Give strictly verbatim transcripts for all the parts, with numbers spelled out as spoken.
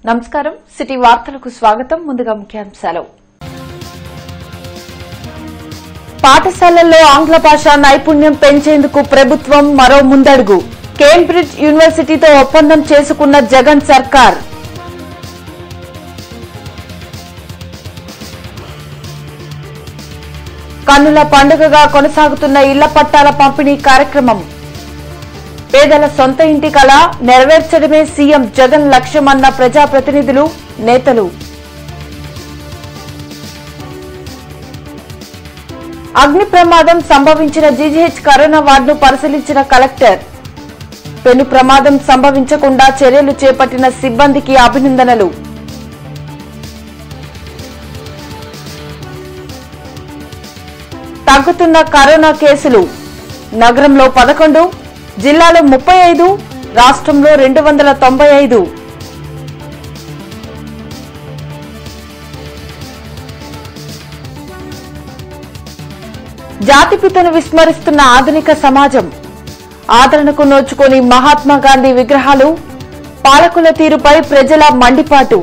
నమస్కారం సిటీ వార్తలకు స్వాగతం. ముందుగా ముఖ్యాంశాలు. పాఠశాలల్లో ఆంగ్ల భాష నైపుణ్యం పెంచేందుకు ప్రభుత్వం మరో ముందడుగు. కేంబ్రిడ్జ్ యూనివర్సిటీతో ఒప్పందం చేసుకున్న జగన్ సర్కార్. కన్నుల పండుగగా కొనసాగుతున్న ఇళ్ల పట్టాల పంపిణీ కార్యక్రమం. పేదల సొంత ఇంటి కల నెరవేర్చడమే సీఎం జగన్ లక్ష్యమన్న ప్రజాప్రతినిధులు, నేతలు. అగ్ని ప్రమాదం సంభవించిన జీజీహెచ్ కరోనా వార్డును పరిశీలించిన కలెక్టర్. పెను ప్రమాదం సంభవించకుండా చర్యలు చేపట్టిన సిబ్బందికి అభినందనలు. తగ్గుతున్న కరోనా కేసులు. నగరంలో పదకొండు, జిల్లాలో ముప్పై ఐదు, రాష్ట్రంలో రెండు వందల తొంభై ఐదు. జాతిపితను విస్మరిస్తున్న ఆధునిక సమాజం. ఆదరణకు నోచుకొని మహాత్మా గాంధీ విగ్రహాలు. పాలకుల తీరుపై ప్రజల మండిపాటు.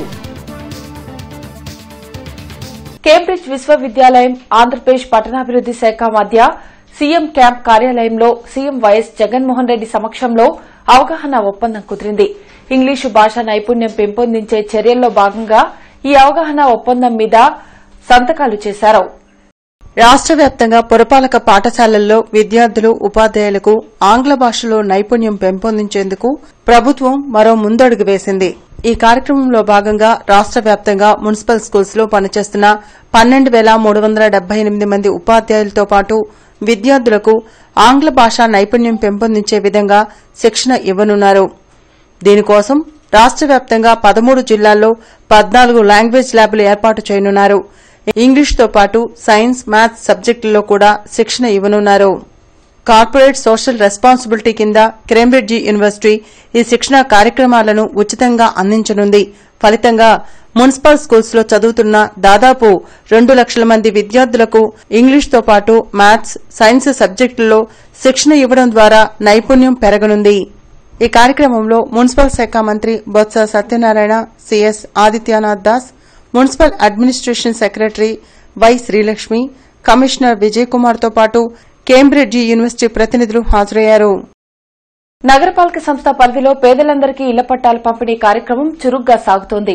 కేంబ్రిడ్జ్ విశ్వవిద్యాలయం, ఆంధ్రప్రదేశ్ పట్టణాభివృద్ది శాఖ మధ్య సీఎం క్యాంప్ కార్యాలయంలో సీఎం వైఎస్ జగన్మోహన్ రెడ్డి సమక్షంలో అవగాహన ఒప్పందం కుదిరింది. ఇంగ్లీషు భాష నైపుణ్యం పెంపొందించే చర్యల్లో భాగంగా ఈ అవగాహన ఒప్పందం మీద సంతకాలు చేశారు. రాష్ట వ్యాప్తంగా పురపాలక పాఠశాలల్లో విద్యార్థులు, ఉపాధ్యాయులకు ఆంగ్ల భాషలో నైపుణ్యం పెంపొందించేందుకు ప్రభుత్వం మరో ముందడుగు వేసింది. ఈ కార్యక్రమంలో భాగంగా రాష్ట వ్యాప్తంగా మున్సిపల్ స్కూల్స్ లో పనిచేస్తున్న పన్నెండు వేల మూడు వందల డెబ్బై ఎనిమిది మంది ఉపాధ్యాయులతో పాటు విద్యార్థులకు ఆంగ్ల భాషా నైపుణ్యం పెంపొందించే విధంగా శిక్షణ ఇవ్వనున్నారు. దీనికోసం రాష్ట వ్యాప్తంగా పదమూడు జిల్లాల్లో పద్నాలుగు లాంగ్వేజ్ ల్యాబ్లు ఏర్పాటు చేయనున్నారు. ఇంగ్లీష్తో పాటు సైన్స్, మ్యాథ్స్ సబ్జెక్టుల్లో కూడా శిక్షణ ఇవ్వనున్నారు. కార్పొరేట్ సోషల్ రెస్పాన్సిబిలిటీ కింద కేంబ్రిడ్జ్ యూనివర్సిటీ ఈ శిక్షణా కార్యక్రమాలను ఉచితంగా అందించనుంది. ఫలితంగా మున్సిపల్ స్కూల్స్ లో చదువుతున్న దాదాపు రెండు లక్షల మంది విద్యార్థులకు ఇంగ్లీష్తో పాటు మ్యాథ్స్, సైన్స్ సబ్జెక్టుల్లో శిక్షణ ఇవ్వడం ద్వారా నైపుణ్యం పెరగనుంది. ఈ కార్యక్రమంలో మున్సిపల్ శాఖ మంత్రి Botsa Satyanarayana, CS Adityanath Das, municipal administration secretary Y Srilakshmi, commissioner Vijay Kumar తో పాటు కేంబ్రిడ్జ్ యూనివర్సిటీ ప్రతినిధులు హాజరయ్యారు. నగరపాలక సంస్థ పరిధిలో పేదలందరికీ ఇళ్ల పట్టాల పంపిణీ కార్యక్రమం చురుగ్గా సాగుతోంది.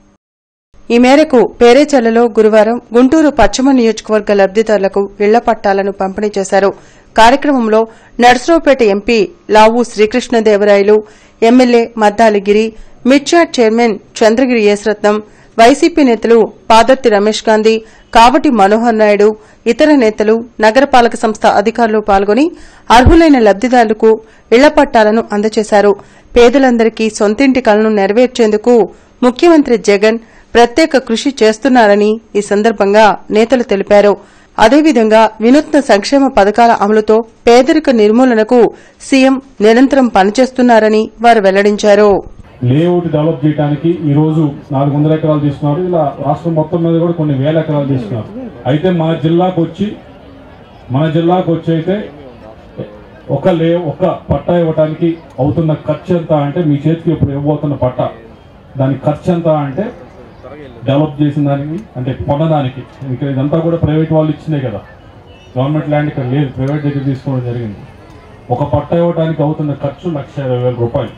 ఈ మేరకు పేరేచర్లలో గురువారం గుంటూరు పశ్చిమ నియోజకవర్గ లబ్దిదారులకు ఇళ్ల పట్టాలను పంపిణీ చేశారు. కార్యక్రమంలో నర్సరావుపేట ఎంపీ లావు శ్రీకృష్ణదేవరాయలు, ఎమ్మెల్యే మద్దాలిగిరి, మిడ్చాట్ చైర్మన్ చంద్రగిరి యేసరత్నం, వైసీపీ నేతలు పాదర్తి రమేష్ గాంధీ, కావటి మనోహర్ నాయుడు, ఇతర నేతలు, నగరపాలక సంస్థ అధికారులు పాల్గొని అర్హులైన లబ్దిదారులకు ఇళ్ల పట్టాలను అందజేశారు. పేదలందరికీ సొంతింటి కలను నెరవేర్చేందుకు ముఖ్యమంత్రి జగన్ ప్రత్యేక కృషి చేస్తున్నారని ఈ సందర్భంగా నేతలు తెలిపారు. అదేవిధంగా వినూత్న సంక్షేమ పథకాల అమలుతో పేదరిక నిర్మూలనకు సీఎం నిరంతరం పనిచేస్తున్నారని వారు వెల్లడించారు. లేఅవుట్ డెవలప్ చేయడానికి ఈ రోజు నాలుగు వందల ఎకరాలు తీసుకున్నారు. ఇలా రాష్ట్రం మొత్తం మీద కూడా కొన్ని వేల ఎకరాలు తీసుకున్నారు. అయితే మన జిల్లాకు వచ్చి మన జిల్లాకు వచ్చి అయితే ఒక లే ఒక పట్టా ఇవ్వడానికి అవుతున్న ఖర్చు ఎంత అంటే, మీ చేతికి ఇప్పుడు ఇవ్వబోతున్న పట్టా దాని ఖర్చు ఎంత అంటే, డెవలప్ చేసిన దానికి అంటే కొనడానికి, ఇక్కడ ఇదంతా కూడా ప్రైవేట్ వాళ్ళు ఇచ్చిందే కదా, గవర్నమెంట్ ల్యాండ్ ఇక్కడ లేదు, ప్రైవేట్ దగ్గర తీసుకోవడం జరిగింది. ఒక పట్టా ఇవ్వడానికి అవుతున్న ఖర్చు లక్ష ఇరవై వేల రూపాయలు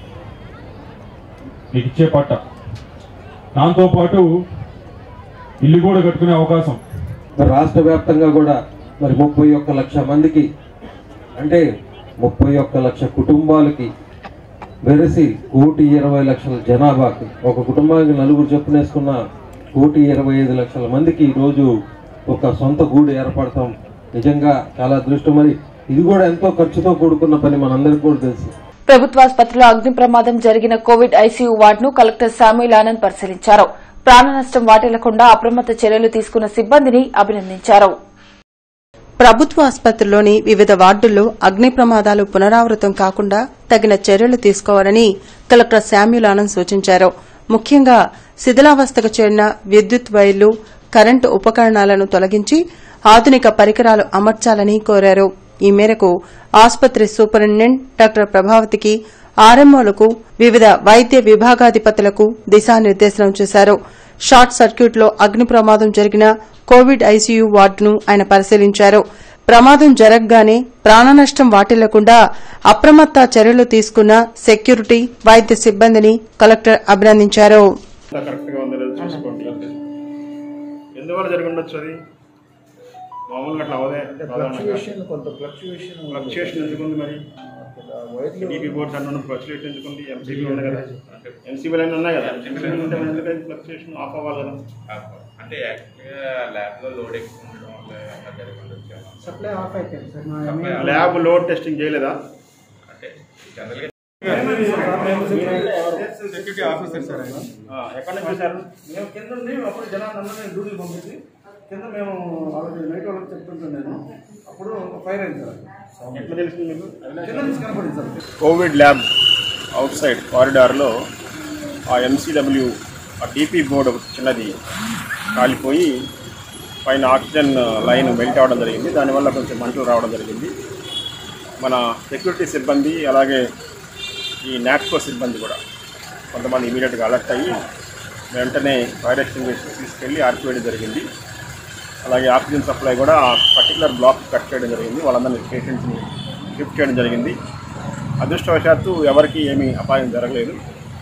మీకు ఇచ్చే పట్ట. దాంతోపాటు ఇల్లు కూడా కట్టుకునే అవకాశం. మరి రాష్ట్ర వ్యాప్తంగా కూడా మరి ముప్పై ఒక్క లక్ష మందికి అంటే ముప్పై ఒక్క లక్ష కుటుంబాలకి వెరసి కోటి ఇరవై లక్షల జనాభాకి, ఒక కుటుంబానికి నలుగురు చెప్పునేసుకున్న కోటి ఇరవై ఐదు లక్షల మందికి ఈరోజు ఒక సొంత గూడు ఏర్పడతాం నిజంగా చాలా అదృష్టం. మరి ఇది కూడా ఎంతో ఖర్చుతో కూడుకున్న పని మనందరికీ కూడా తెలుసు. ప్రభుత్వాసుపత్రిలో అగ్ని ప్రమాదం జరిగిన కోవిడ్ ఐసీయూ వార్డును కలెక్టర్ శామ్యూల్ ఆనంద్ పరిశీలించారు. ప్రాణ నష్టం వాటిల్లకుండా అప్రమత్త చర్యలు తీసుకున్న సిబ్బందిని అభినందించారు. ప్రభుత్వ ఆసుపత్రిలోని వివిధ వార్డుల్లో అగ్ని ప్రమాదాలు పునరావృతం కాకుండా తగిన చర్యలు తీసుకోవాలని కలెక్టర్ శామ్యూల్ ఆనంద్ సూచించారు. ముఖ్యంగా శిథిలావస్థకు చేరిన విద్యుత్ వైర్లు, కరెంటు ఉపకరణాలను తొలగించి ఆధునిక పరికరాలు అమర్చాలని కోరారు. ఈ మేరకు ఆసుపత్రి సూపరింటెండెంట్ డాక్టర్ ప్రభావతికి ఆర్ఎంఓలకు వివిధ వైద్య విభాగాధిపతులకు దిశానిర్దేశనం చేశారు. షార్ట్ సర్క్యూట్లో అగ్ని ప్రమాదం జరిగిన కోవిడ్ ఐసీయూ వార్డును ఆయన పరిశీలించారు. ప్రమాదం జరగగానే ప్రాణనష్టం వాటిల్లకుండా అప్రమత్త చర్యలు తీసుకున్న సెక్యూరిటీ, వైద్య సిబ్బందిని కలెక్టర్ అభినందించారు. ఎందువల్ల జరిగి ఉండొచ్చు అది మామూలుగా అట్లా అవదే ఫ్లక్చుయేషన్ కొంత ఫ్లక్చుయేషన్ ఫ్లక్చుయేషన్ ఎందుకుంది మరి టీడీపీ బోర్డ్స్ అన్న ఫ్లక్చుయేషన్ ఎందుకుంది ఎంసీబీ ఉంది కదా ఎంసీబీ లైన్ ఉన్నాయి కదా ఎందుకంటే ఫ్లక్చుయేషన్ ఆఫ్ అవ్వాలి కదా అంటే యాక్చువల్గా ల్యాబ్లో లోడ్ ఎక్కువ ఉండడం వల్ల జరిగి ఉండొచ్చు. సప్లై ఆఫ్ అయిపోయింది సార్. ల్యాబ్ లోడ్ టెస్టింగ్ చేయలేదా? అంటే జనరల్గా సెక్యూరిటీ ఆఫీసర్ సార్ ఎక్కడ నుంచి చూసారు? మేము కింద ఉండి అప్పుడు జనాలందరూ డ్యూటీలు పంపించి కింద మేము వాళ్ళకి నైట్ వాళ్ళకి చెప్తుంటాను నేను. అప్పుడు ఫైర్ అయింది సార్. ఎట్లా తెలిసింది మీకు? కింద నుంచి కనపడింది sir. Covid lab outside కారిడార్లో ఆ ఎంసీడబ్ల్యూ ఆ డీపీ బోర్డు ఒకటి చిన్నది కాలిపోయి పైన ఆక్సిజన్ లైన్ మెల్ట్ అవ్వడం జరిగింది. దానివల్ల కొంచెం మంటలు రావడం జరిగింది. మన సెక్యూరిటీ సిబ్బంది అలాగే ఈ నాట్కో సిబ్బంది కూడా కొంతమంది ఇమీడియట్గా అలర్ట్ అయ్యి వెంటనే ఫైర్ ఎక్స్టింగ్విషర్ తీసుకెళ్ళి ఆర్పివేయడం జరిగింది. అలాగే ఆక్సిజన్ సప్లై కూడా పర్టికులర్ బ్లాక్ కట్ చేయడం జరిగింది. వాళ్ళందరినీ పేషెంట్స్ని షిఫ్ట్ చేయడం జరిగింది. అదృష్టవశాత్తు ఎవరికి ఏమీ అపాయం జరగలేదు.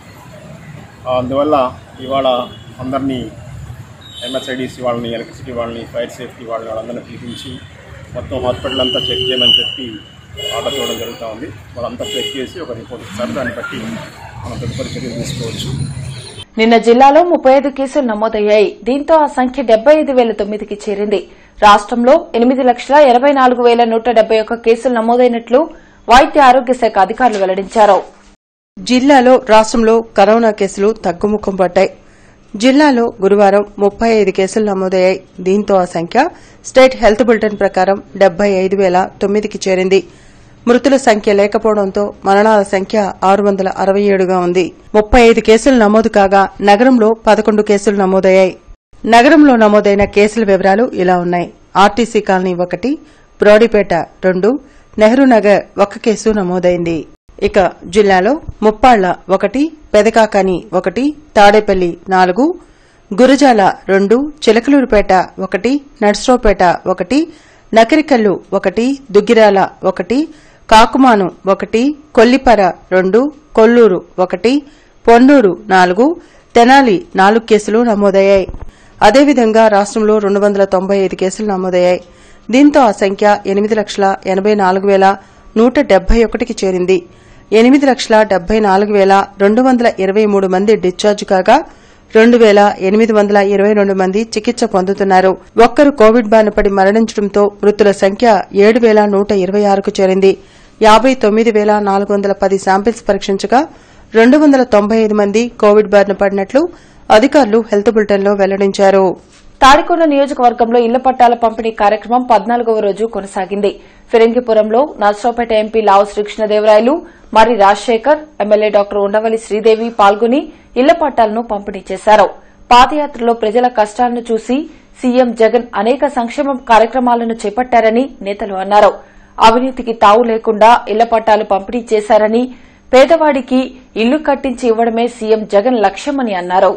అందువల్ల ఇవాళ అందరినీ ఎంఎస్ఐడిసి వాళ్ళని, ఎలక్ట్రిసిటీ వాళ్ళని, ఫైర్ సేఫ్టీ వాళ్ళని వాళ్ళందరినీ పిలిపించి మొత్తం హాస్పిటల్ అంతా చెక్ చేయమని చెప్పి ఆర్డర్ చూడడం జరుగుతూ ఉంది. వాళ్ళంతా చెక్ చేసి ఒక రిపోర్ట్ ఇస్తారు. దాన్ని బట్టి మనం తదుపరి చర్యలు తీసుకోవచ్చు. నిన్న జిల్లాలో ముప్పై ఐదు కేసులు నమోదయ్యాయి. దీంతో ఆ సంఖ్య డెబ్బై ఐదు వేల తొమ్మిదికి చేరింది. రాష్టంలో ఎనిమిది లక్షల ఎనబై నాలుగు వేల నూట డెబ్బై ఒక్క కేసులు నమోదైనట్లు వైద్య ఆరోగ్య శాఖ అధికారులు వెల్లడించారు. జిల్లాలో రాష్టంలో కరోనా కేసులు తగ్గుముఖం పట్టాయి. జిల్లాలో గురువారం ముప్పై ఐదు కేసులు నమోదయ్యాయి. దీంతో ఆ సంఖ్య స్టేట్ హెల్త్ బులెటిన్ ప్రకారం డెబ్బై ఐదు వేల తొమ్మిదికి చేరింది. మృతుల సంఖ్య లేకపోవడంతో మరణాల సంఖ్య ఆరు వందల అరవై ఏడుగా ఉంది. ముప్పై ఐదు కేసులు నమోదు కాగా నగరంలో పదకొండు కేసులు నమోదయ్యాయి. నగరంలో నమోదైన కేసుల వివరాలు ఇలా ఉన్నాయి. ఆర్టీసీ కాలనీ ఒకటి, బ్రోడీపేట రెండు, నెహ్రూ నగర్ ఒక కేసు నమోదైంది. ఇక జిల్లాలో ముప్పాళ్ల ఒకటి, పెదకాకాని ఒకటి, తాడేపల్లి నాలుగు, గురజాల రెండు, చిలకలూరుపేట ఒకటి, నర్సరావుపేట ఒకటి, నకరికల్లు ఒకటి, దుగ్గిరాల ఒకటి, కాకుమాను ఒకటి, కొల్లిపర రెండు, కొల్లూరు ఒకటి, పొన్నూరు నాలుగు, తెనాలి నాలుగు కేసులు నమోదయ్యాయి. అదేవిధంగా రాష్టంలో రెండు వందల తొంభై ఐదు కేసులు నమోదయ్యాయి. దీంతో ఆ సంఖ్య ఎనిమిది లక్షల ఎనబై నాలుగు వేల నూట డెబ్బై ఒకటికి చేరింది. ఎనిమిది లక్షల డెబ్బై నాలుగు వేల రెండు వందల ఇరవై మూడు మంది డిశ్చార్జ్ కాగా రెండు వేల ఎనిమిది వందల ఇరవై రెండు మంది చికిత్స పొందుతున్నారు. ఒక్కరు కోవిడ్ బారిన పడి మరణించడంతో మృతుల సంఖ్య ఏడు వేల నూట ఇరవై ఆరుకు చేరింది. యాబై తొమ్మిది వేల నాలుగు వందల పది శాంపిల్స్ పరీక్షించగా రెండు వందల తొంభై ఐదు మంది కోవిడ్ బారిన పడినట్లు అధికారులు హెల్త్ బులెటిన్లో వెల్లడించారు. తాడికొండ నియోజకవర్గంలో ఇళ్ల పట్టాల పంపిణీ కార్యక్రమం పద్నాలుగవ రోజు కొనసాగింది. ఫిరంగిపురంలో నర్సరావుపేట ఎంపీ లావు శ్రీకృష్ణదేవరాయలు, మరి రాజశేఖర్, ఎమ్మెల్యే డాక్టర్ ఉండవల్లి శ్రీదేవి పాల్గొని ఇళ్ల పట్టాలను పంపిణీ చేశారు. పాదయాత్రలో ప్రజల కష్టాలను చూసి సీఎం జగన్ అనేక సంక్షేమ కార్యక్రమాలను చేపట్టారని నేతలు అన్నారు. అవినీతికి తావు లేకుండా ఇళ్ల పట్టాలు పంపిణీ చేశారని, పేదవాడికి ఇల్లు కట్టించి ఇవ్వడమే సీఎం జగన్ లక్ష్యమని అన్నారు.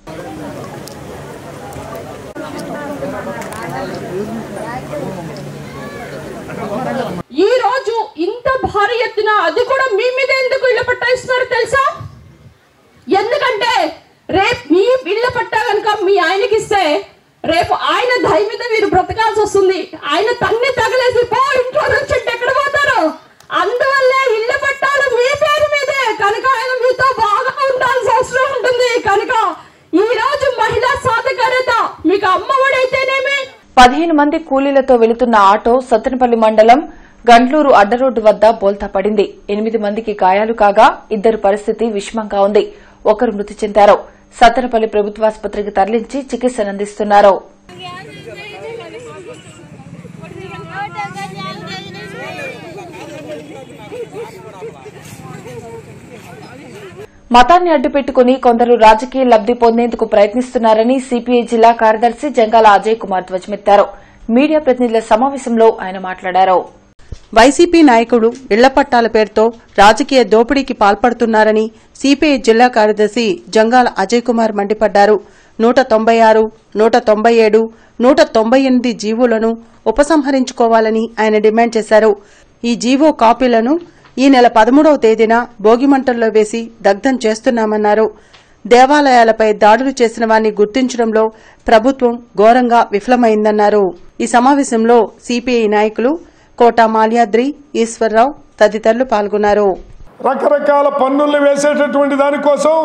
ఈ రోజు ఇంత భారీ ఎత్తున అది కూడా మీ మీద ఎందుకు ఇళ్ల పట్టా ఇస్తున్నారు తెలుసా? ఎందుకంటే రేపు మీ ఇళ్ల పట్టా కనుక మీ ఆయనకి ఇస్తే రేపు ఆయన దయ మీద మీరు బ్రతకాల్సి వస్తుంది. ఆయన తన్ని తగలేసి పో ఇంట్లో నుంచి ఎక్కడ పోతారు. అందువల్లే ఇళ్ల పట్టాలు మీ పేరు మీదే కనుక ఆయన మీతో బాగా ఉండాల్సిన అవసరం ఉంటుంది. కనుక ఈ రోజు మహిళా సాధికారత మీకు అమ్మఒడైతేనేమి. పదిహేను మంది కూలీలతో వెళుతున్న ఆటో సత్తెనపల్లి మండలం గండ్లూరు అడ్డరోడ్డు వద్ద బోల్తా పడింది. ఎనిమిది మందికి గాయాలు కాగా ఇద్దరు పరిస్థితి విషమంగా ఉంది. ఒకరు మృతి చెందారు. సత్తెనపల్లి ప్రభుత్వాసుపత్రికి తరలించి చికిత్సనందిస్తున్నారు. మతాన్ని అడ్డుపెట్టుకుని కొందరు రాజకీయ లబ్ది పొందేందుకు ప్రయత్నిస్తున్నారని సీపీఐ జిల్లా కార్యదర్శి జంగాల అజయ్ కుమార్ ధ్వజమెత్తారు. మీడియా ప్రతినిధుల సమావేశంలో ఆయన మాట్లాడారు. వైసీపీ నాయకుడు ఇళ్ల పట్టాల పేరుతో రాజకీయ దోపిడీకి పాల్పడుతున్నారని సిపిఐ జిల్లా కార్యదర్శి జంగాల అజయ్ కుమార్ మండిపడ్డారు. నూట తొంభై ఆరు నూట తొంభై ఏడు నూట తొంభై ఎనిమిది జీవోలను ఉపసంహరించుకోవాలని ఆయన డిమాండ్ చేశారు. ఈ జీవో కాపీలను ఈ నెల పదమూడవ తేదీన భోగిమంటల్లో వేసి దగ్ధం చేస్తున్నామన్నారు. దేవాలయాలపై దాడులు చేసిన వారిని గుర్తించడంలో ప్రభుత్వం ఘోరంగా విఫలమైందన్నారు. ఈ సమావేశంలో సిపిఐ నాయకులు కోట మాల్యాద్రి, ఈశ్వర్రావు తదితరులు పాల్గొన్నారు. రకరకాల పన్నులు వేసేటటువంటి దానికోసం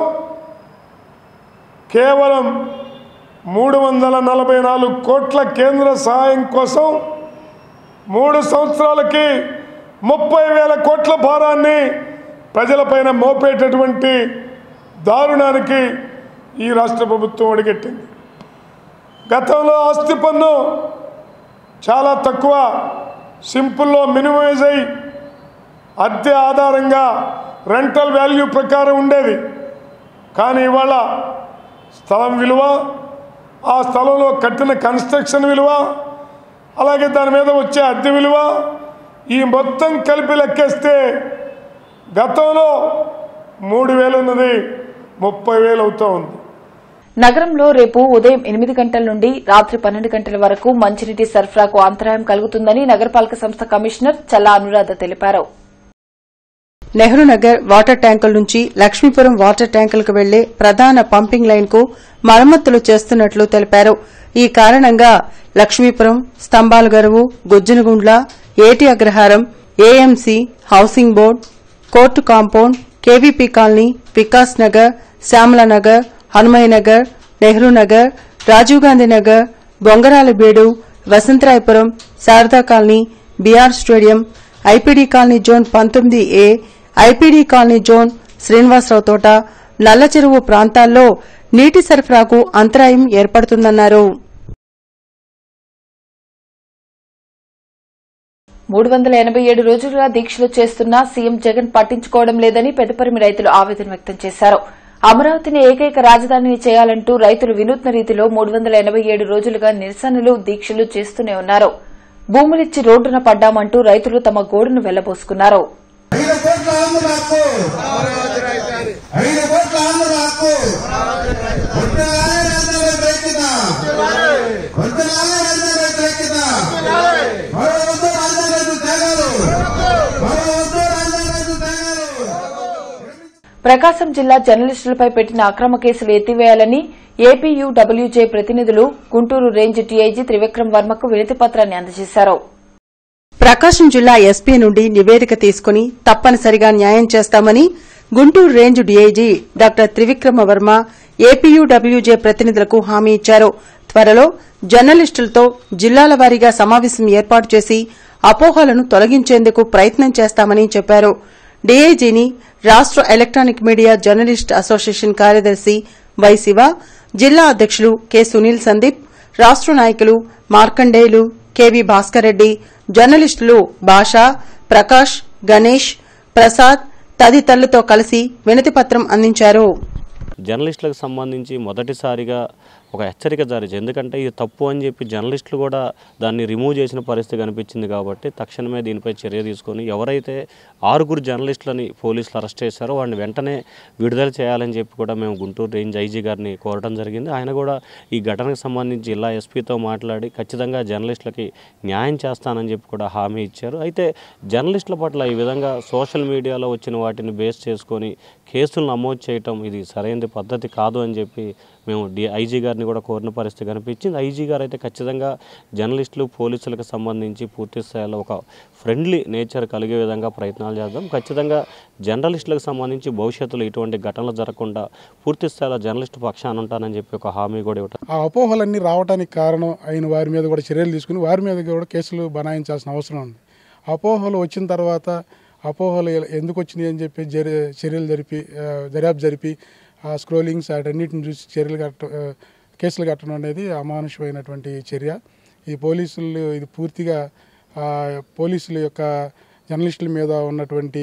కేవలం మూడు వందల నలభై నాలుగు కోట్ల కేంద్ర సహాయం కోసం మూడు సంవత్సరాలకి ముప్పై వేల కోట్ల భారాన్ని ప్రజలపైన మోపేటటువంటి దారుణానికి ఈ రాష్ట్ర ప్రభుత్వం అడిగెట్టింది. గతంలో ఆస్తి పన్ను చాలా తక్కువ, సింపుల్లో మినిమైజ్ అయ్యి అద్దె ఆధారంగా రెంటల్ వాల్యూ ప్రకారం ఉండేది. కానీ ఇవాళ స్థలం విలువ, ఆ స్థలంలో కట్టిన కన్స్ట్రక్షన్ విలువ, అలాగే దాని మీద వచ్చే అద్దె విలువ, ఈ మొత్తం కలిపి లెక్కేస్తే గతంలో మూడు వేలు ఉన్నది ముప్పై వేలు అవుతా ఉంది. నగరంలో రేపు ఉదయం ఎనిమిది గంటల నుండి రాత్రి పన్నెండు గంటల వరకు మంచినీటి సరఫరాకు అంతరాయం కలుగుతుందని నగరపాలక సంస్థ కమిషనర్ చల్లా అనురాధ తెలిపారు. నెహ్రూ నగర్ వాటర్ ట్యాంకుల నుంచి లక్ష్మీపురం వాటర్ ట్యాంకులకు వెళ్లే ప్రధాన పంపింగ్ లైన్ కు మరమ్మతులు చేస్తున్నట్లు తెలిపారు. ఈ కారణంగా లక్ష్మీపురం, స్తంభాల Garuvu, Gujjanagundla, Eti Agraharam, AMC, housing board, court compound, KVP colony, Vikas Nagar, Shyamalanagar, Hanumayya Nagar, Nehru Nagar, Rajiv Gandhi Nagar, Bongaralabeedu, Vasantharayapuram, Sharada colony, BR stadium, IPD colony zone పంతొమ్మిది A, IPD colony zone, Srinivasarao Thota, Nalla చెరువు ప్రాంతాల్లో నీటి సరఫరాకు అంతరాయం ఏర్పడుతుందన్నారు. మూడు వందల ఎనబై ఏడు రోజులుగా దీక్షలు చేస్తున్నా సీఎం జగన్ పట్టించుకోవడం లేదని పెదపరిమి రైతులు ఆవేదన వ్యక్తం చేశారు. అమరావతిని ఏకైక రాజధానిని చేయాలంటూ రైతులు వినూత్న రీతిలో మూడు వందల ఎనబై ఏడు రోజులుగా నిరసనలు, దీక్షలు చేస్తూనే ఉన్నారు. భూములిచ్చి రోడ్డున పడ్డామంటూ రైతులు తమ గోడును వెళ్లబోసుకున్నారు. ప్రకాశం జిల్లా జర్నలిస్టులపై పెట్టిన అక్రమ కేసులు ఎత్తివేయాలని ఏపీయూడబ్ల్యూజే ప్రతినిధులు గుంటూరు రేంజ్ డీఐజీ త్రివిక్రమ్ వర్మకు వినతిపత్రాన్ని అందజేశారు. ప్రకాశం జిల్లా ఎస్పీ నుండి నివేదిక తీసుకుని తప్పనిసరిగా న్యాయం చేస్తామని Guntur range DIG doctor Trivikrama Varma APUWJ ప్రతినిధులకు హామీ ఇచ్చారు. త్వరలో జర్నలిస్టులతో జిల్లాల వారీగా సమావేశం ఏర్పాటు చేసి అపోహలను తొలగించేందుకు ప్రయత్నం చేస్తామని చెప్పారు. డీఐజీని రాష్ట ఎలక్ట్రానిక్ మీడియా జర్నలిస్ట్ అసోసియేషన్ కార్యదర్శి వై శివ, జిల్లా అధ్యకులు కె సునీల్ సందీప్, రాష్ట నాయకులు మార్కండేయులు, కెవి భాస్కర్ రెడ్డి, జర్నలిస్టులు భాష, ప్రకాష్, గణేష్, ప్రసాద్ తదితరులతో కలిసి వినతిపత్రం అందించారు. జర్నలిస్టులకు సంబంధించి మొదటిసారిగా ఒక హెచ్చరిక జారీ చేయాలి. ఎందుకంటే ఇది తప్పు అని చెప్పి జర్నలిస్టులు కూడా దాన్ని రిమూవ్ చేసిన పరిస్థితి కనిపించింది. కాబట్టి తక్షణమే దీనిపై చర్య తీసుకొని ఎవరైతే ఆరుగురు జర్నలిస్టులని పోలీసులు అరెస్ట్ చేశారో వాడిని వెంటనే విడుదల చేయాలని చెప్పి కూడా మేము గుంటూరు రేంజ్ ఐజీ గారిని కోరడం జరిగింది. ఆయన కూడా ఈ ఘటనకు సంబంధించి జిల్లా ఎస్పీతో మాట్లాడి ఖచ్చితంగా జర్నలిస్టులకి న్యాయం చేస్తానని చెప్పి కూడా హామీ ఇచ్చారు. అయితే జర్నలిస్టుల పట్ల ఈ విధంగా సోషల్ మీడియాలో వచ్చిన వాటిని బేస్ చేసుకొని కేసులు నమోదు చేయటం ఇది సరైన పద్ధతి కాదు అని చెప్పి మేము డి ఐజీ గారిని కూడా కోరిన పరిస్థితి కనిపించింది. ఐజీ గారు అయితే ఖచ్చితంగా జర్నలిస్టులు, పోలీసులకు సంబంధించి పూర్తి స్థాయిలో ఒక ఫ్రెండ్లీ నేచర్ కలిగే విధంగా ప్రయత్నాలు చేద్దాం. ఖచ్చితంగా జర్నలిస్టులకు సంబంధించి భవిష్యత్తులో ఇటువంటి ఘటనలు జరగకుండా పూర్తి స్థాయిలో జర్నలిస్టు పక్షాన ఉంటానని చెప్పి ఒక హామీ కూడా ఇవ్వటం. ఆ అపోహలన్నీ రావడానికి కారణం అయిన వారి మీద కూడా చర్యలు తీసుకుని వారి మీద కూడా కేసులు బనాయించాల్సిన అవసరం ఉంది. అపోహలు వచ్చిన తర్వాత అపోహలు ఎందుకు వచ్చినాయి అని చెప్పి చర్యలు జరిపి దర్యాప్తు జరిపి ఆ స్క్రోలింగ్స్ వాటన్నిటిని చూసి చర్యలు కట్ట కేసులు కట్టడం అనేది అమానుషమైనటువంటి చర్య. ఈ పోలీసులు ఇది పూర్తిగా పోలీసుల యొక్క జర్నలిస్టుల మీద ఉన్నటువంటి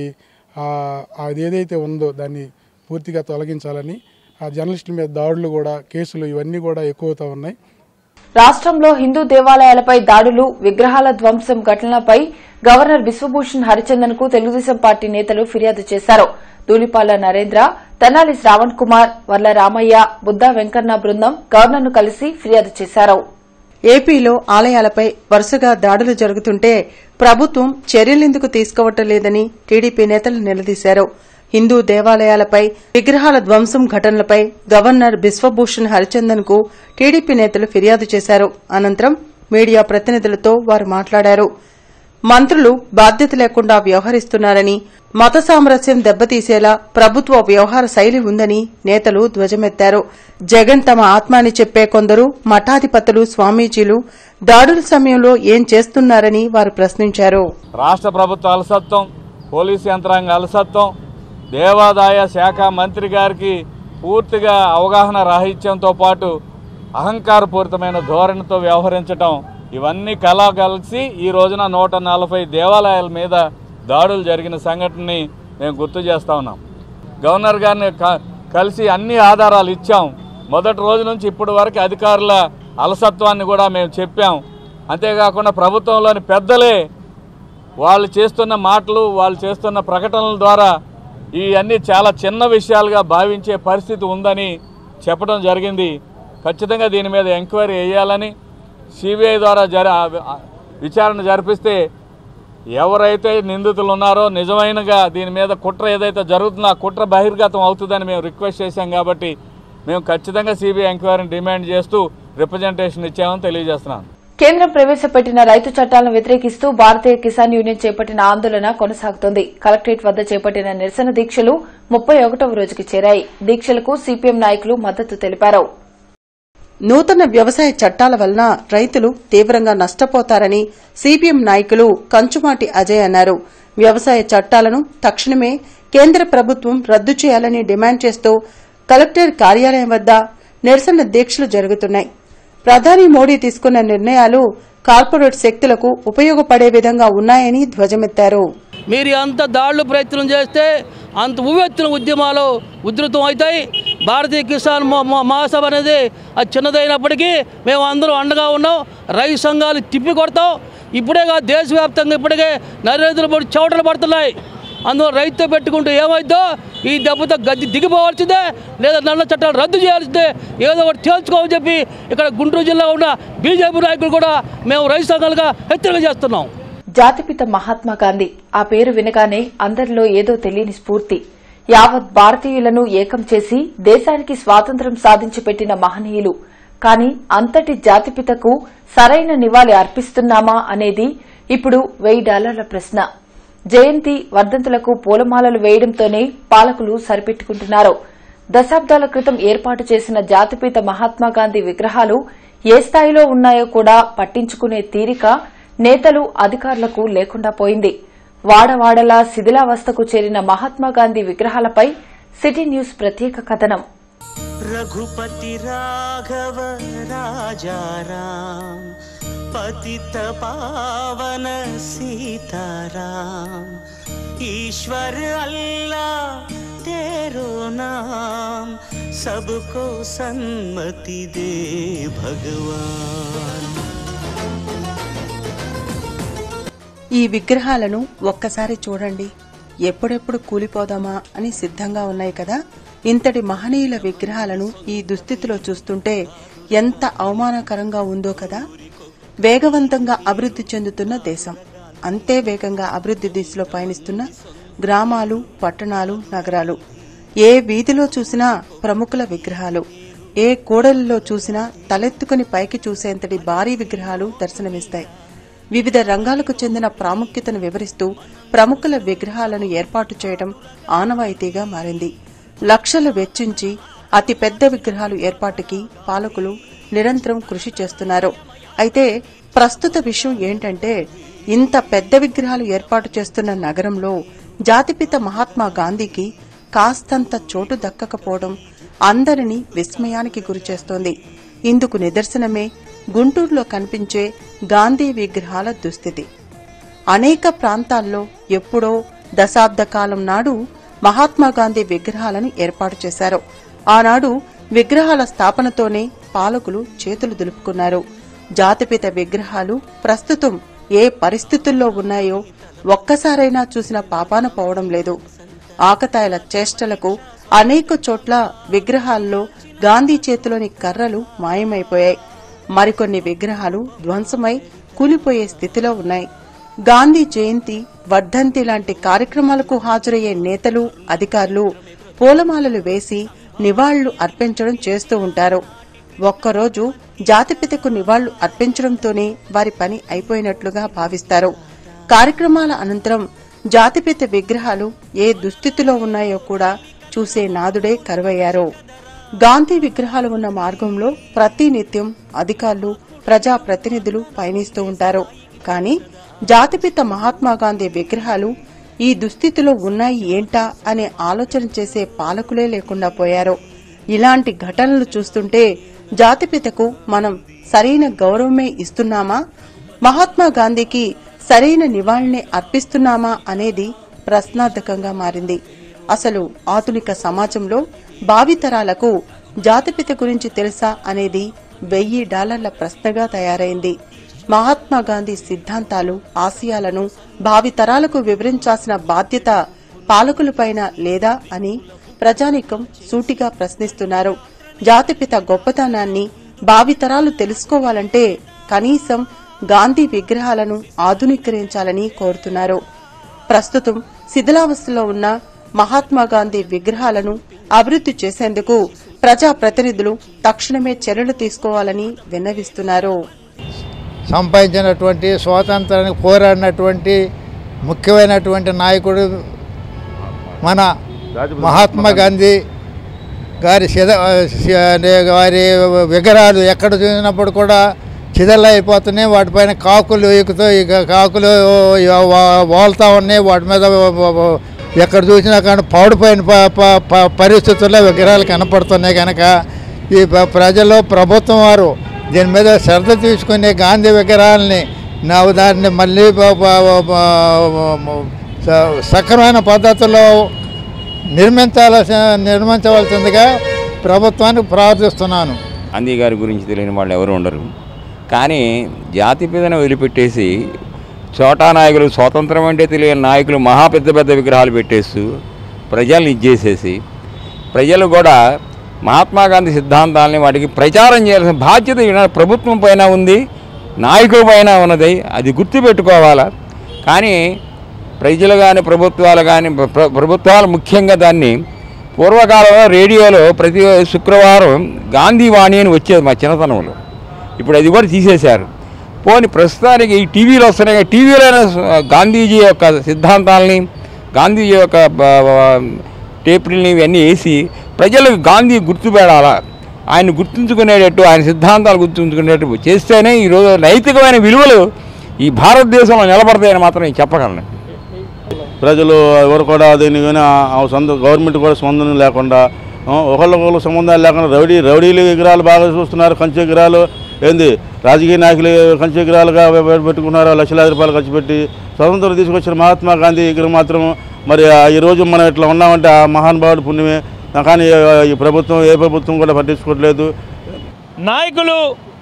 అది ఏదైతే ఉందో దాన్ని పూర్తిగా తొలగించాలని, ఆ జర్నలిస్టుల మీద దాడులు కూడా కేసులు ఇవన్నీ కూడా ఎక్కువ అవుతూ ఉన్నాయి. రాష్ట్రంలో హిందూ దేవాలయాలపై దాడులు, విగ్రహాల ధ్వంసం ఘటనలపై గవర్నర్ బిశ్వభూషణ్ హరిచందన్ కు తెలుగుదేశం పార్టీ నేతలు ఫిర్యాదు చేశారు. ధూళిపాల నరేంద్ర, తెనాలి శ్రావణ్ కుమార్, వర్ల రామయ్య, బుద్దా వెంకన్న బృందం గవర్నర్ను కలిసి ఫిర్యాదు చేశారు. ఏపీలో ఆలయాలపై వరుసగా దాడులు జరుగుతుంటే ప్రభుత్వం చర్యలెందుకు తీసుకోవటం లేదని టీడీపీ నేతలు నిలదీశారు. హిందూ దేవాలయాలపై విగ్రహాల ధ్వంసం ఘటనలపై గవర్నర్ బిశ్వభూషణ్ హరిచందన్ కు టీడీపీ నేతలు ఫిర్యాదు చేశారు. అనంతరం మీడియా ప్రతినిధులతో వారు మాట్లాడారు. మంత్రులు బాధ్యత లేకుండా వ్యవహరిస్తున్నారని, మత సామరస్యం దెబ్బతీసేలా ప్రభుత్వ వ్యవహార శైలి ఉందని నేతలు ధ్వజమెత్తారు. జగన్ తమ ఆత్మ అని చెప్పే కొందరు మఠాధిపతులు, స్వామీజీలు దాడుల సమయంలో ఏం చేస్తున్నారని వారు ప్రశ్నించారు. రాష్ట్ర ప్రభుత్వ అలసత్వం, పోలీసు యంత్రాంగ అలసత్వం, దేవాదాయ శాఖ మంత్రి గారికి పూర్తిగా అవగాహన రాహిత్యంతో పాటు అహంకారపూరితమైన ధోరణితో వ్యవహరించడం, ఇవన్నీ కలా కలిసి ఈ రోజున నూట నలభై దేవాలయాల మీద దాడులు జరిగిన సంఘటనని మేము గుర్తు చేస్తా ఉన్నాం. గవర్నర్ గారిని కలిసి అన్ని ఆధారాలు ఇచ్చాం. మొదటి రోజు నుంచి ఇప్పటి వరకు అధికారుల అలసత్వాన్ని కూడా మేము చెప్పాం. అంతేకాకుండా ప్రభుత్వంలోని పెద్దలే వాళ్ళు చేస్తున్న మాటలు, వాళ్ళు చేస్తున్న ప్రకటనల ద్వారా ఇవన్నీ చాలా చిన్న విషయాలుగా భావించే పరిస్థితి ఉందని చెప్పడం జరిగింది. ఖచ్చితంగా దీని మీద ఎంక్వైరీ వేయాలని, సిబిఐ ద్వారా జరి విచారణ జరిపిస్తే ఎవరైతే నిందితులు ఉన్నారో నిజమైనగా దీని మీద కుట్ర ఏదైతే జరుగుతుందో ఆ కుట్ర బహిర్గతం అవుతుందని మేము రిక్వెస్ట్ చేశాం. కాబట్టి మేము ఖచ్చితంగా సిబిఐ ఎంక్వైరీని డిమాండ్ చేస్తూ రిప్రజెంటేషన్ ఇచ్చామని తెలియజేస్తున్నాను. కేంద్రం ప్రవేశపెట్టిన రైతు చట్టాలను వ్యతిరేకిస్తూ భారతీయ కిసాన్ యూనియన్ చేపట్టిన ఆందోళన కొనసాగుతోంది. కలెక్టరేట్ వద్ద చేపట్టిన నిరసన దీక్షలు ముప్పై ఒకటవ రోజుకి చేరాయి. దీక్షలకు సీపీఎం నాయకులు మద్దతు తెలిపారు. నూతన వ్యవసాయ చట్టాల వలన రైతులు తీవ్రంగా నష్టపోతారని సీపీఎం నాయకులు కంచుమాటి అజయ్ అన్నారు. వ్యవసాయ చట్టాలను తక్షణమే కేంద్ర ప్రభుత్వం రద్దు చేయాలని డిమాండ్ చేస్తూ కలెక్టర్ కార్యాలయం వద్ద నిరసన దీక్షలు జరుగుతున్నాయి. ప్రధాని మోడీ తీసుకున్న నిర్ణయాలు కార్పొరేట్ శక్తులకు ఉపయోగపడే విధంగా ఉన్నాయని ధ్వజమెత్తారు. మీరు అంత దాడులు ప్రయత్నం చేస్తే అంత ఉవ్వెత్తున ఉద్యమాలు ఉధృతం అవుతాయి. భారతీయ కిసాన్ మహాసభ అనేది అది చిన్నదైనప్పటికీ మేము అందరూ అండగా ఉన్నాం. రైతు సంఘాలు తిప్పి కొడతాం. ఇప్పుడే కాదు, దేశవ్యాప్తంగా ఇప్పటికే నరేంద్ర మోడీ చౌటలు పడుతున్నాయి. అందులో రైతుతో పెట్టుకుంటూ ఏమైందో ఈ దెబ్బతో గద్దె దిగిపోవాల్సిందే, లేదా నల్ల చట్టాలు రద్దు చేయాల్సిందే, ఏదో ఒకటి తేల్చుకోమని చెప్పి ఇక్కడ గుంటూరు జిల్లా ఉన్న బీజేపీ నాయకులు కూడా మేము రైతు సంఘాలుగా హెచ్చరిక చేస్తున్నాం. జాతిపిత మహాత్మా గాంధీ, ఆ పేరు వినగానే అందరిలో ఏదో తెలియని స్ఫూర్తి. యావత్ భారతీయులను ఏకం చేసి దేశానికి స్వాతంత్ర్యం సాధించి పెట్టిన మహనీయులు. కానీ అంతటి జాతిపితకు సరైన నివాళి అర్పిస్తున్నామా అనేది ఇప్పుడు వెయ్యి డాలర్ల ప్రశ్న. జయంతి, వర్ధంతులకు పూలమాలలు వేయడంతోనే పాలకులు సరిపెట్టుకుంటున్నారు. దశాబ్దాల క్రితం ఏర్పాటు చేసిన జాతిపిత మహాత్మాగాంధీ విగ్రహాలు ఏ స్థాయిలో ఉన్నాయో కూడా పట్టించుకునే తీరిక నేతలు, అధికారులకు లేకుండా పోయింది. వాడవాడలా శిథిలావస్థకు చేరిన మహాత్మాగాంధీ విగ్రహాలపై సిటీ న్యూస్ ప్రత్యేక కథనం. రఘుపతి రాఘవ రాజారాం పతిత పావన సీతారాం ఈశ్వర్ అల్లా तेरो नाम सबको सन्मति दे भगवान. ఈ విగ్రహాలను ఒక్కసారి చూడండి, ఎప్పుడెప్పుడు కూలిపోదామా అని సిద్ధంగా ఉన్నాయి కదా. ఇంతటి మహనీయుల విగ్రహాలను ఈ దుస్థితిలో చూస్తుంటే ఎంత అవమానకరంగా ఉందో కదా. వేగవంతంగా అభివృద్ది చెందుతున్న దేశం, అంతే వేగంగా అభివృద్ది దిశలో పయనిస్తున్న గ్రామాలు, పట్టణాలు, నగరాలు. ఏ వీధిలో చూసినా ప్రముఖుల విగ్రహాలు, ఏ కూడలిలో చూసినా తలెత్తుకుని పైకి చూసేంతటి భారీ విగ్రహాలు దర్శనమిస్తాయి. వివిధ రంగాలకు చెందిన ప్రాముఖ్యతను వివరిస్తూ ప్రముఖుల విగ్రహాలను ఏర్పాటు చేయడం ఆనవాయితీగా మారింది. లక్షలు వెచ్చించి అతి పెద్ద విగ్రహాలు ఏర్పాటుకి పాలకులు నిరంతరం కృషి చేస్తున్నారు. అయితే ప్రస్తుత విషయం ఏంటంటే, ఇంత పెద్ద విగ్రహాలు ఏర్పాటు చేస్తున్న నగరంలో జాతిపిత మహాత్మా గాంధీకి కాస్తంత చోటు దక్కకపోవడం అందరినీ విస్మయానికి గురిచేస్తోంది. ఇందుకు నిదర్శనమే గుంటూరులో కనిపించే గాంధీ విగ్రహాల దుస్థితి. అనేక ప్రాంతాల్లో ఎప్పుడో దశాబ్ద కాలం నాడు మహాత్మాగాంధీ విగ్రహాలను ఏర్పాటు చేశారు. ఆనాడు విగ్రహాల స్థాపనతోనే పాలకులు చేతులు దులుపుకున్నారు. జాతిపిత విగ్రహాలు ప్రస్తుతం ఏ పరిస్థితుల్లో ఉన్నాయో ఒక్కసారైనా చూసిన పాపాన పోవడం లేదు. ఆకతాయిల చేష్టలకు అనేక చోట్ల విగ్రహాల్లో గాంధీ చేతిలోని కర్రలు మాయమైపోయాయి. మరికొన్ని విగ్రహాలు ధ్వంసమై కూలిపోయే స్థితిలో ఉన్నాయి. గాంధీ జయంతి, వర్ధంతి లాంటి కార్యక్రమాలకు హాజరయ్యే నేతలు, అధికారులు పూలమాలలు వేసి నివాళులు అర్పించడం చేస్తూ ఉంటారు. ఒక్కరోజు జాతిపితకు నివాళులు అర్పించడంతోనే వారి పని అయిపోయినట్లుగా భావిస్తారు. కార్యక్రమాల అనంతరం జాతిపిత విగ్రహాలు ఏ దుస్థితిలో ఉన్నాయో కూడా చూసే నాదుడే కరువయ్యారు. గాంధీ విగ్రహాలు ఉన్న మార్గంలో ప్రతినిత్యం అధికారులు, ప్రజాప్రతినిధులు పయనిస్తూ ఉంటారు. కానీ జాతిపిత మహాత్మాగాంధీ విగ్రహాలు ఈ దుస్థితిలో ఉన్నాయి ఏంటా అనే ఆలోచన చేసే పాలకులే లేకుండా పోయారు. ఇలాంటి ఘటనలు చూస్తుంటే జాతిపితకు మనం సరైన గౌరవమే ఇస్తున్నామా, మహాత్మా గాంధీకి సరైన నివాళిని అర్పిస్తున్నామా అనేది ప్రశ్నార్థకంగా మారింది. అసలు ఆధునిక సమాజంలో భావితరాలకు జాతిపిత గురించి తెలుసా అనేది వెయ్యి డాలర్ల ప్రశ్నగా తయారైంది. మహాత్మా గాంధీ సిద్ధాంతాలు, ఆశయాలను భావితరాలకు వివరించాల్సిన బాధ్యత పాలకులపైన లేదా అని ప్రజానీకం సూటిగా ప్రశ్నిస్తున్నారు. జాతిపిత గొప్పతనాన్ని భావితరాలు తెలుసుకోవాలంటే కనీసం గాంధీ విగ్రహాలను ఆధునీకరించాలని కోరుతున్నారు. ప్రస్తుతం శిథిలావస్థలో ఉన్న మహాత్మా గాంధీ విగ్రహాలను అభివృద్ది చేసేందుకు ప్రజాప్రతినిధులు తక్షణమే చర్యలు తీసుకోవాలని విన్నవిస్తున్నారు. సంపాదించినటువంటి స్వాతంత్రానికి పోరాడినటువంటి ముఖ్యమైనటువంటి నాయకుడు మన మహాత్మా గాంధీ గారి వారి విగ్రహాలు ఎక్కడ చూసినప్పుడు కూడా చిదలైపోతున్నాయి. వాటిపైన కాకులు ఎక్కుతూ ఇక కాకులు వాళ్తా ఉన్నాయి. వాటి మీద ఎక్కడ చూసినా కానీ పాడుపోయిన పరిస్థితుల్లో విగ్రహాలు కనపడుతున్నాయి. కనుక ఈ ప్రజలు, ప్రభుత్వం వారు దీని మీద శ్రద్ధ తీసుకునే గాంధీ విగ్రహాలని నా దాన్ని మళ్ళీ సక్రమైన పద్ధతిలో నిర్మించాల్సి నిర్మించవలసిందిగా ప్రభుత్వానికి ప్రార్థిస్తున్నాను. గాంధీ గారి గురించి తెలియని వాళ్ళు ఎవరు ఉండరు. కానీ జాతిపితను వదిలిపెట్టేసి చోటా నాయకులు, స్వాతంత్రం అంటే తెలియని నాయకులు మహా పెద్ద పెద్ద విగ్రహాలు పెట్టేస్తూ ప్రజల్ని ఇచ్చేసేసి ప్రజలు కూడా మహాత్మా గాంధీ సిద్ధాంతాలని వాటికి ప్రచారం చేయాల్సిన బాధ్యత ప్రభుత్వం పైన ఉంది, నాయకుల పైన ఉన్నది. అది గుర్తుపెట్టుకోవాలా. కానీ ప్రజలు కానీ ప్రభుత్వాలు కానీ ప్రభుత్వాలు ముఖ్యంగా దాన్ని పూర్వకాలంలో రేడియోలో ప్రతి శుక్రవారం గాంధీ వాణి అని వచ్చేది మా చిన్నతనంలో. ఇప్పుడు అది కూడా తీసేశారు. పోని ప్రస్తుతానికి ఈ టీవీలో వస్తున్నాయి. టీవీలోనే గాంధీజీ యొక్క సిద్ధాంతాలని, గాంధీజీ యొక్క టేపుల్ని ఇవన్నీ వేసి ప్రజలకు గాంధీ గుర్తుపెడాలా, ఆయన గుర్తుంచుకునేటట్టు, ఆయన సిద్ధాంతాలు గుర్తుంచుకునేటట్టు చేస్తేనే ఈరోజు నైతికమైన విలువలు ఈ భారతదేశంలో నిలబడతాయని మాత్రం నేను చెప్పగలను. ప్రజలు ఎవరు కూడా దీన్ని కానీ సొంత గవర్నమెంట్ కూడా స్పందన లేకుండా, ఒకళ్ళొకళ్ళు సంబంధాలు లేకుండా రౌడీ రౌడీలు విగ్రహాలు బాగా చూస్తున్నారు. కంచె విగ్రహాలు ఏంది రాజకీయ నాయకులు కంచె విగ్రహాలుగా పెట్టుకున్నారు. లక్షలాది రూపాయలు ఖర్చు పెట్టి స్వతంత్రం తీసుకొచ్చిన మహాత్మా గాంధీ విగ్రహం మాత్రం మరి ఈరోజు మనం ఇట్లా ఉన్నామంటే ఆ మహానుభావుడు పుణ్యమే. కానీ ఈ ప్రభుత్వం ఏ ప్రభుత్వం కూడా పట్టించుకోవట్లేదు. నాయకులు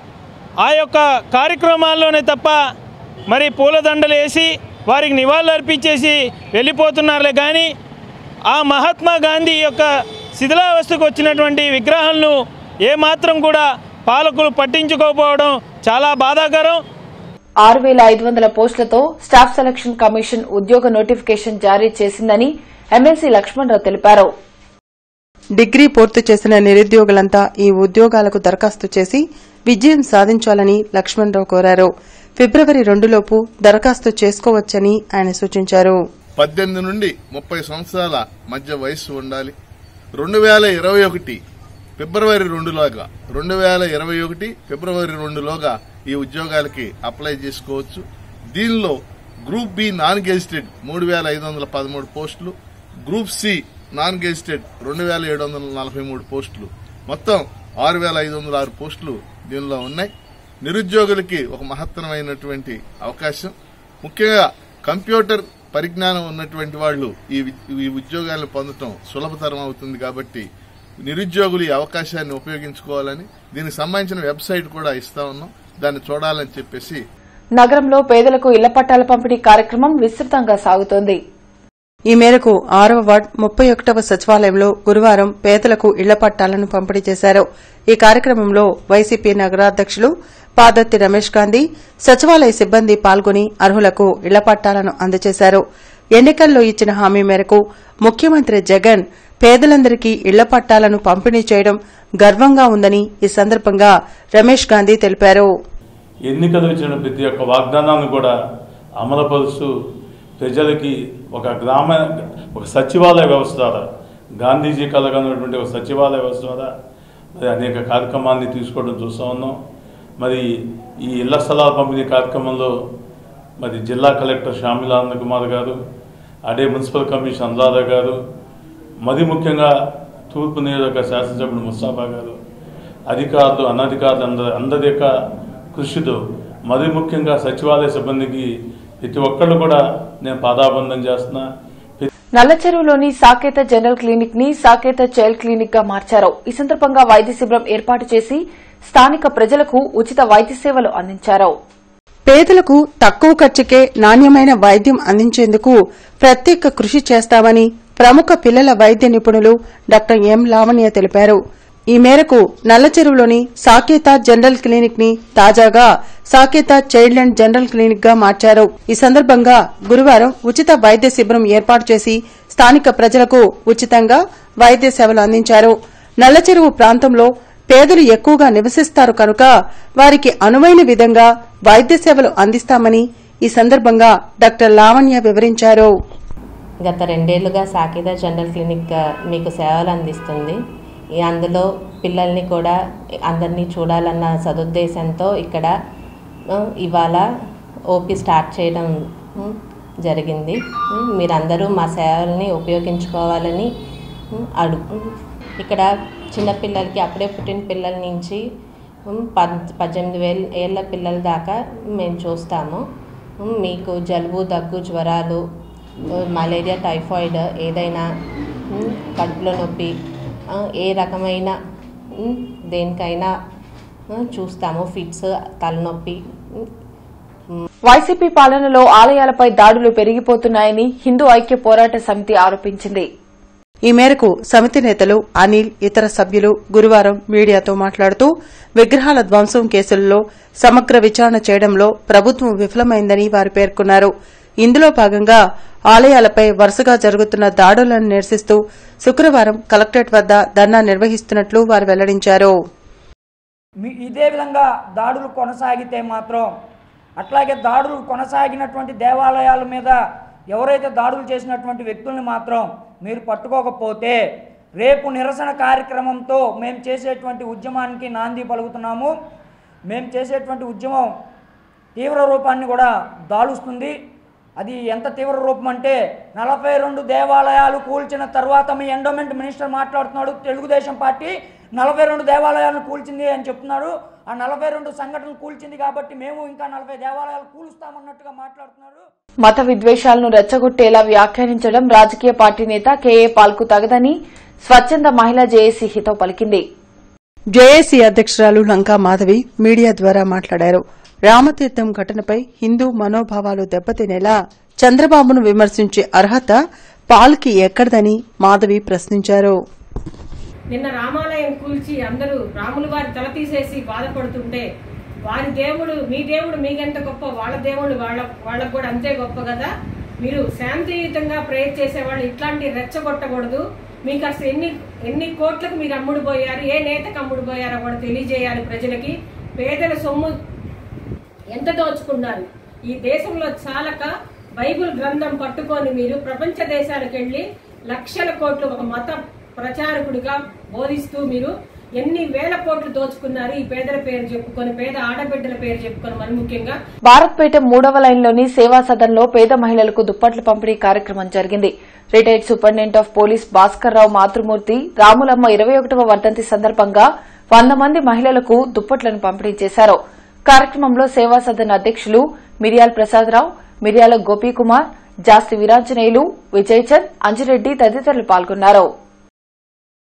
ఆ యొక్క కార్యక్రమాల్లోనే తప్ప మరి పూలదండలు వేసి వారికి నివాళులు అర్పించేసి వెళ్ళిపోతున్నారులే. కానీ ఆ మహాత్మా గాంధీ యొక్క శిథిలావస్థకు వచ్చినటువంటి విగ్రహాలను ఏమాత్రం కూడా పాలకులు పట్టించుకోకపోవడం చాలా బాధాకరం. ఆరు వేల ఐదు వందల పోస్టులతో స్టాఫ్ సెలక్షన్ కమిషన్ ఉద్యోగ నోటిఫికేషన్ జారీ చేసిందని ఎమ్మెల్సీ లక్ష్మణరావు తెలిపారు. డిగ్రీ పూర్తి చేసిన నిరుద్యోగులంతా ఈ ఉద్యోగాలకు దరఖాస్తు చేసి విజయం సాధించాలని లక్ష్మణరావు కోరారు. ఫిబ్రవరి రెండులోపు దరఖాస్తు చేసుకోవచ్చని ఆయన సూచించారు. పద్దెనిమిది నుండి ముప్పై సంవత్సరాల మధ్య వయస్సు ఉండాలి. రెండు వేల ఇరవై ఒకటి ఫిబ్రవరి రెండులోగా రెండు వేల ఇరవై ఒకటి ఫిబ్రవరి రెండులోగా ఈ ఉద్యోగాలకి అప్లై చేసుకోవచ్చు. దీనిలో గ్రూప్ బి నాన్ గెజిటెడ్ మూడు వేల ఐదు వందల పదమూడు పోస్టులు, గ్రూప్ సి నాన్ గెజిటెడ్ రెండు వేల ఏడు వందల నలభై మూడు పోస్టులు, మొత్తం ఆరు వేల ఐదు వందల ఆరు పోస్టులు దీనిలో ఉన్నాయి. నిరుద్యోగులకి ఒక మహత్తరమైనటువంటి అవకాశం. ముఖ్యంగా కంప్యూటర్ పరిజ్ఞానం ఉన్నటువంటి వాళ్లు ఈ ఉద్యోగాలను పొందడం సులభతరం అవుతుంది. కాబట్టి నిరుద్యోగులు ఈ అవకాశాన్ని ఉపయోగించుకోవాలని దీనికి సంబంధించిన వెబ్సైట్ కూడా ఇస్తా ఉన్నాం, దాన్ని చూడాలని చెప్పేసి. నగరంలో పేదలకు ఇళ్ల పట్టాల పంపిణీ కార్యక్రమం విస్తృతంగా సాగుతోంది. ఈ మేరకు ఆరవ వార్డు ముప్పై ఒకటవ సచివాలయంలో గురువారం పేదలకు ఇళ్ల పట్టాలను పంపిణీ చేశారు. ఈ కార్యక్రమంలో వైసీపీ నగరాధ్యకులు పాదర్తి రమేష్ గాంధీ, సచివాలయ సిబ్బంది పాల్గొని అర్హులకు ఇళ్ల పట్టాలను అందజేశారు. ఎన్నికల్లో ఇచ్చిన హామీ మేరకు ముఖ్యమంత్రి జగన్ పేదలందరికీ ఇళ్ల పట్టాలను పంపిణీ చేయడం గర్వంగా ఉందని ఈ సందర్భంగా రమేష్ గాంధీ తెలిపారు. ఎన్నికలు ఇచ్చిన ప్రతి ఒక్క వాగ్దానాన్ని కూడా అమలుపరుస్తూ ప్రజలకి ఒక గ్రామ ఒక సచివాలయ వ్యవస్థ ద్వారా, గాంధీజీ కలగనటువంటి ఒక సచివాలయ వ్యవస్థ ద్వారా మరి అనేక కార్యక్రమాన్ని తీసుకోవడం చూస్తూ ఉన్నాం. మరి ఈ ఇళ్ల స్థలాల పంపిణీ కార్యక్రమంలో మరి జిల్లా కలెక్టర్ షామిలా కుమార్ గారు, అడే మున్సిపల్ కమిషనర్ అనురాధ గారు, మరి ముఖ్యంగా తూర్పు నియోజక శాసనసభ్యుడు ముస్తాఫా గారు, అధికారులు అనధికారులు అందరి అందరి యొక్క కృషితో మరి ముఖ్యంగా సచివాలయ సిబ్బందికి ప్రతి ఒక్కళ్ళు కూడా నేను పాదాబంధం చేస్తున్నా. నల్లచెరువులోని సాకేత జనరల్ క్లినిక్ ని సాకేత చైల్డ్ క్లినిక్ గా మార్చారు. ఈ సందర్భంగా వైద్య శిబిరం ఏర్పాటు చేసి స్థానిక ప్రజలకు ఉచిత వైద్య సేవలు అందించారు. పేదలకు తక్కువ ఖర్చుకే నాణ్యమైన వైద్యం అందించేందుకు ప్రత్యేక కృషి చేస్తామని ప్రముఖ పిల్లల వైద్య నిపుణులు డాక్టర్ ఎం లావణ్య తెలిపారు. ఈ మేరకు నల్లచెరువులోని సాకేత జనరల్ క్లినిక్ ని తాజాగా Saketha child and general clinic గా మార్చారు. ఈ సందర్భంగా గురువారం ఉచిత వైద్య శిబిరం ఏర్పాటు చేసి స్థానిక ప్రజలకు ఉచితంగా వైద్య సేవలు అందించారు. నల్లచెరువు ప్రాంతంలో పేదలు ఎక్కువగా నివసిస్తారు కనుక వారికి అనువైన విధంగా వైద్య సేవలు అందిస్తామని ఈ సందర్భంగా డాక్టర్ లావణ్య వివరించారు. గత రెండేళ్లుగా సాకేత జనరల్ క్లినిక్ మీకు సేవలు అందిస్తుంది. అందులో పిల్లల్ని కూడా అందరినీ చూడాలన్న సదుద్దేశంతో ఇక్కడ ఇవాళ ఓపీ స్టార్ట్ చేయడం జరిగింది. మీరందరూ మా సేవల్ని ఉపయోగించుకోవాలని అడుగు. ఇక్కడ చిన్నపిల్లలకి అప్పుడే పుట్టిన పిల్లల నుంచి పద్దెనిమిది వేల ఏళ్ళ పిల్లల దాకా మేము చూస్తాము. మీకు జలుబు, దగ్గు, జ్వరాలు, మలేరియా, టైఫాయిడ్, ఏదైనా కడుపులో నొప్పి, ఏ రకమైన దేనికైనా చూస్తాము. ఫిట్స్, తలనొప్పి. వైసీపీ పాలనలో ఆలయాలపై దాడులు పెరిగిపోతున్నాయని హిందూ ఐక్య పోరాట సమితి ఆరోపించింది. ఈ మేరకు సమితి నేతలు అనిల్, ఇతర సభ్యులు గురువారం మీడియాతో మాట్లాడుతూ విగ్రహాల ధ్వంసం కేసుల్లో సమగ్ర విచారణ చేయడంలో ప్రభుత్వం విఫలమైందని వారు పేర్కొన్నారు. ఇందులో భాగంగా ఆలయాలపై వరుసగా జరుగుతున్న దాడులను నిరసిస్తూ శుక్రవారం కలెక్టరేట్ వద్ద ధర్నా నిర్వహిస్తున్నట్లు వారు వెల్లడించారు. ఇదే విధంగా దాడులు కొనసాగితే మాత్రం, అట్లాగే దాడులు కొనసాగినటువంటి దేవాలయాల మీద ఎవరైతే దాడులు చేసినటువంటి వ్యక్తుల్ని మాత్రం మీరు పట్టుకోకపోతే రేపు నిరసన కార్యక్రమంతో మేము చేసేటువంటి ఉద్యమానికి నాంది పలుకుతున్నాము. మేము చేసేటువంటి ఉద్యమం తీవ్ర రూపాన్ని కూడా దాలుస్తుంది. అది ఎంత తీవ్ర రూపం అంటే నలభై రెండు దేవాలయాలు కూల్చిన తర్వాత మీ ఎండోమెంట్ మినిస్టర్ మాట్లాడుతున్నాడు, తెలుగుదేశం పార్టీ నలభై రెండు దేవాలయాలను కూల్చింది అని చెప్తున్నాడు. ఆ నలభై రెండు సంఘటనలు కూల్చింది కాబట్టి మేము ఇంకా నలభై దేవాలయాలు కూలుస్తామన్నట్టుగా మాట్లాడుతున్నాడు. మత విద్వేషాలను రెచ్చగొట్టేలా వ్యాఖ్యానించడం రాజకీయ పార్టీ నేత కేఏ పాల్కు తగదని స్వచ్ఛంద మహిళా జేఏసీ హితవు పలికింది. జేఏసీ అధ్యక్షురాలు లంకా మాధవి మీడియా ద్వారా మాట్లాడారు. రామతీర్థం ఘటనపై హిందూ మనోభావాలు దెబ్బతినేలా చంద్రబాబును విమర్శించే అర్హత పాల్కి ఎక్కడదని మాధవి ప్రశ్నించారు. నిన్న రామాలయం కూల్చి అందరూ రాములు వారి తల తీసేసి బాధపడుతుంటే వారి దేవుడు మీ దేవుడు మీకెంత గొప్ప, వాళ్ళ దేవుడు వాళ్ళ వాళ్ళకు కూడా అంతే గొప్ప కదా. మీరు శాంతియుతంగా ప్రేయర్ చేసేవాళ్ళు ఇట్లాంటి రెచ్చగొట్టకూడదు. మీకు అసలు ఎన్ని ఎన్ని కోట్లకు మీరు అమ్ముడు పోయారు, ఏ నేతకు అమ్ముడు పోయారో కూడా తెలియజేయాలి ప్రజలకి. పేదల సొమ్ము ఎంత దోచుకున్నారు ఈ దేశంలో చాలక బైబుల్ గ్రంథం పట్టుకొని మీరు ప్రపంచ దేశాలకు వెళ్లి లక్షల కోట్లు ఒక మత ప్రచారకుడిగా బోధిస్తూ మీరు ఎన్ని వేల కోట్లు దోచుకున్నారు. ఈ పేదల పేరు చెప్పుకొని, పేద ఆడబిడ్డల పేరు చెప్పుకొని. మరి ముఖ్యంగా భారత్పేట మూడవ లైన్లోని సేవా సదన్లో పేద మహిళలకు దుప్పట్ల పంపిణీ కార్యక్రమం జరిగింది. Retired superintendent of police Bhaskar Rao మాతృమూర్తి రాములమ్మ ఇరవై ఒకటవ వర్ధంతి సందర్భంగా వంద మంది మహిళలకు దుప్పట్లను పంపిణీ చేశారు. కార్యక్రమంలో సేవా సదన్ అధ్యకులు మిరియాల ప్రసాదరావు, మిరియాల గోపీకుమార్, జాస్తి వీరాంజనేయులు, విజయచంద్, అంజిరెడ్డి తదితరులు పాల్గొన్నారు.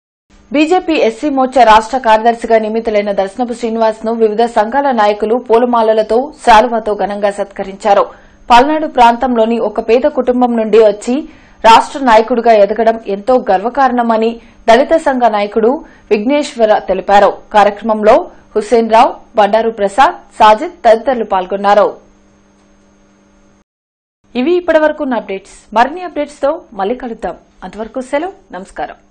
బీజేపీ ఎస్సీ మోర్చా రాష్ట కార్యదర్శిగా నియమితులైన దర్శనపు శ్రీనివాస్ ను వివిధ సంఘాల నాయకులు పూలమాలలతో శాలువాతో ఘనంగా సత్కరించారు. పల్నాడు ప్రాంతంలోని ఒక పేద కుటుంబం నుండి వచ్చి రాష్ట నాయకుడిగా ఎదగడం ఎంతో గర్వకారణమని దళిత సంఘ నాయకుడు విఘ్నేశ్వర తెలిపారు. కార్యక్రమంలో హుస్సేన్ రావు, బండారు ప్రసాద్, సాజిద్ తదితరులు పాల్గొన్నారు. ఇవి ఇప్పటివరకున్న అప్డేట్స్. మరిన్ని అప్డేట్స్ తో మళ్లీ కలుద్దాం. అంతవరకు సెలవు. నమస్కారం.